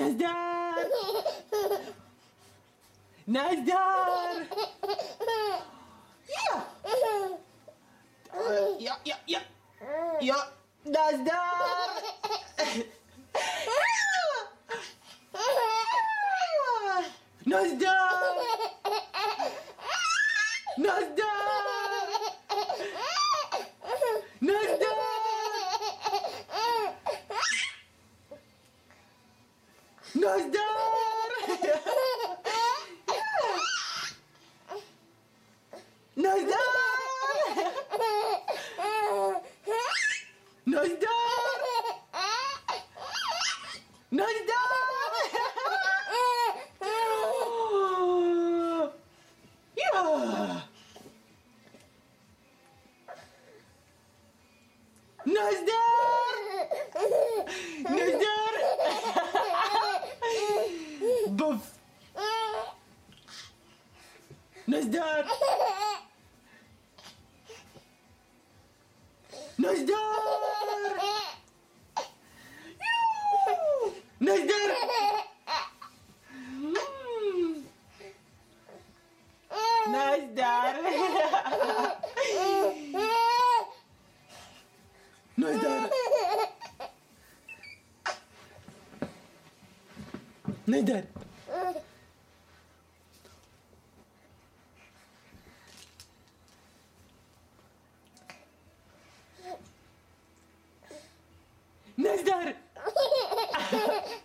Nazdar! Nazdar! Ja! Ja! Ja! Nazdar! Nazdar! Nazdar! Nazdar! Nazdar! Nazdar! Nazdar! Nazdar! Ja! Nazdar! Nazdar! Buff! Nazdar! Nazdar! Nazdar! Nazdar! Nazdar! Nazdar! Nazdar!